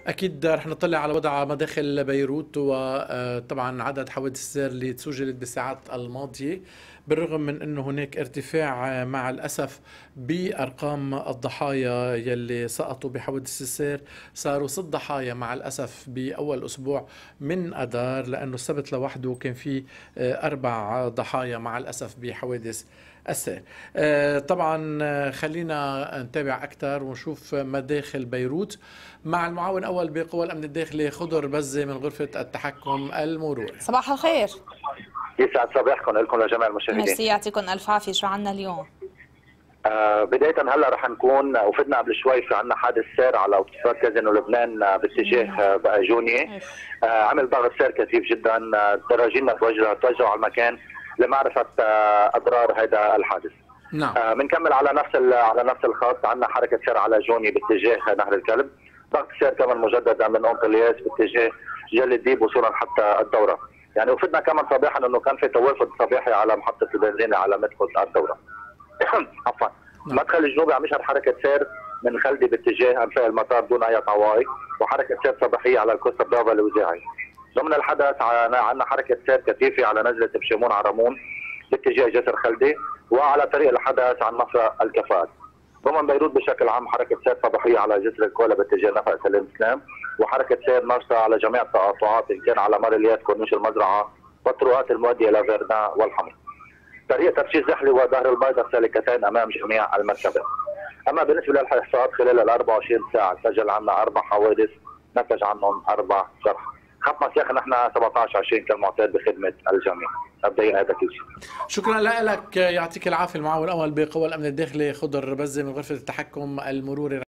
أكيد رح نطلع على وضع مداخل بيروت وطبعا عدد حوادث السير اللي تسجلت بالساعات الماضية، بالرغم من أنه هناك ارتفاع مع الأسف بأرقام الضحايا يلي سقطوا بحوادث السير. صاروا 6 ضحايا مع الأسف بأول أسبوع من أذار، لأنه السبت لوحده كان في 4 ضحايا مع الأسف بحوادث السير. طبعا خلينا نتابع أكثر ونشوف مداخل بيروت مع المعاون أول بقوى الأمن الداخلي خضر بزة من غرفة التحكم المروري. صباح الخير. يسعد صباحكم لكم لجميع المشاهدين. ميرسي، يعطيكم الف عافيه. شو عنا اليوم؟ بداية هلا رح نكون وفدنا قبل شوي في عنا حادث سير على اوتوستراد كازينو لبنان باتجاه بقاجونية. عمل ضغط سير كثيف جدا، دراجينا توجهوا على المكان لمعرفة اضرار هذا الحادث. نعم. بنكمل على نفس الخط، عندنا حركة سير على جوني باتجاه نهر الكلب، ضغط سير كمان مجددا من اونطلياس باتجاه جل الديب وصولا حتى الدورة. يعني وفدنا كمان صباحا انه كان في توافد صباحي على محطة البنزينة على مدخل الدورة. عفوا. مدخل الجنوبي عم يشهد حركة سير من خلدي باتجاه انفاق المطار دون اي طوائي، وحركة سير صباحية على الكوستا برافا الوزاعي. ضمن الحدث عندنا حركة سير كثيفة على نزلة بشيمون عرمون باتجاه جسر خلدي، وعلى طريق الحدث عن مفرق الكفات. ضمن بيروت بشكل عام حركة سير صباحية على جسر الكولا باتجاه نفق سليم سلام، وحركة سير مرسى على جميع التقاطعات ان كان على مر الياس كورنيش المزرعة والطرقات المؤدية الى فيرنا والحمر. طريق ترشيد زحلي وظهر البيضاء سالكتين امام جميع المركبات. اما بالنسبه للاحصاءات خلال ال 24 ساعه سجل عنا 4 حوادث نتج عنهم 4 جرح. خط مسيخ نحن 17-20 كالمعتاد بخدمه الجميع. مبدئيا هذا كل شيء. شكرا لك، يعطيك العافيه. المعاون الاول بقوى الامن الداخلي خضر بزة من غرفه التحكم المروري.